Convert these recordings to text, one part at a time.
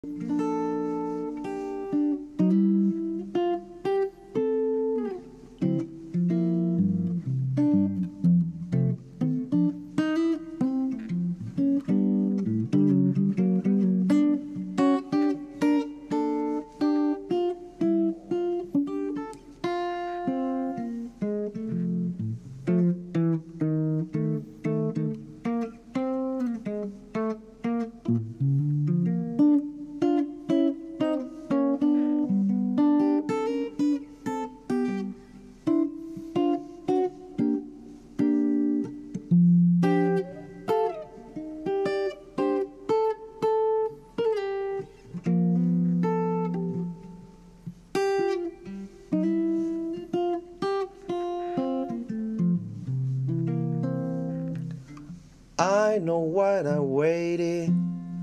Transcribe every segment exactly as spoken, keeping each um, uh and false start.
I know what I'm waiting.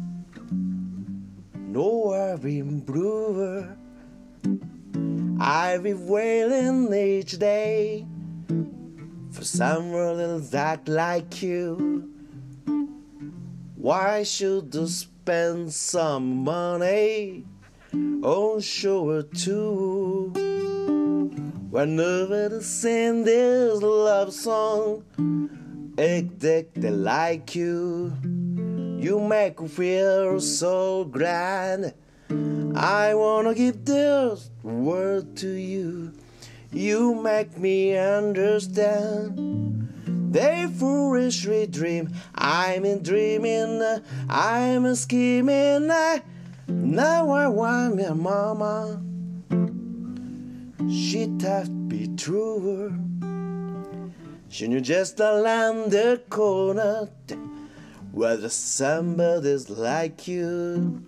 No, I've been brewer. I've been waiting each day for someone little that like you. Why should I spend some money on show too? Whenever they sing this love song, addicted like you, you make me feel so grand. I wanna give this word to you. You make me understand. They foolishly dream. I'm in dreaming. I'm a scheming. Now I want my mama. She'd have to be truer. She knew just around the corner where there's somebody's like you.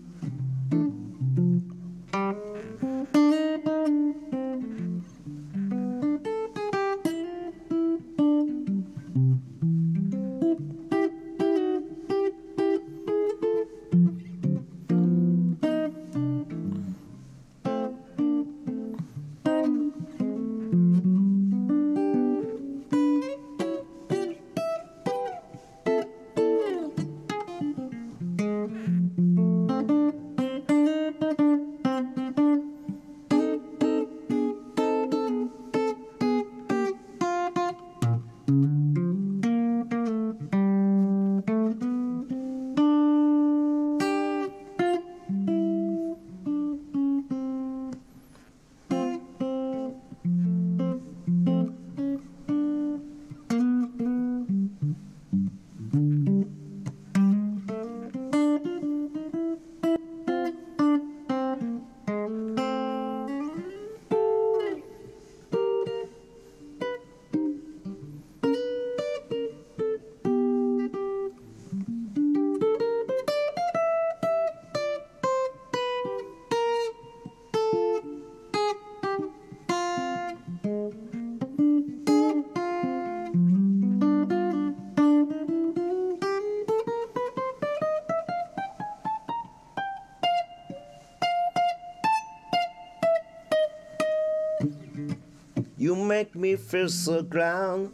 You make me feel so ground.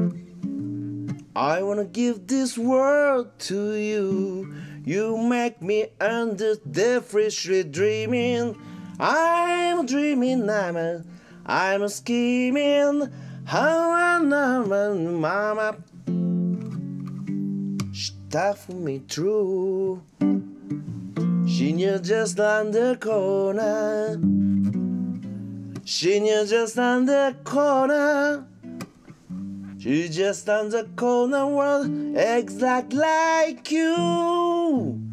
I wanna give this world to you. You make me under the freshly dreaming. I'm dreaming, I'm a, I'm a scheming. How I know, mama, stuff me through. She knew just on the corner. She knew just on the corner. She just on the corner world, exact like you.